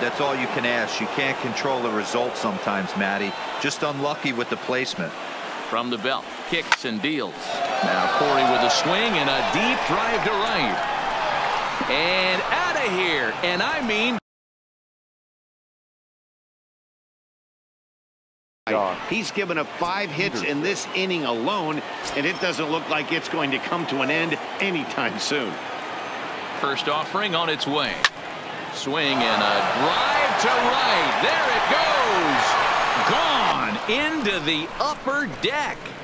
That's all you can ask. You can't control the result sometimes, Matty. Just unlucky with the placement. From the belt, kicks and deals. Now Corey with a swing and a deep drive to right. And out of here. And I mean, he's given up 5 hits in this inning alone, and it doesn't look like it's going to come to an end anytime soon. First offering on its way. Swing and a drive to right. There it goes. Gone into the upper deck.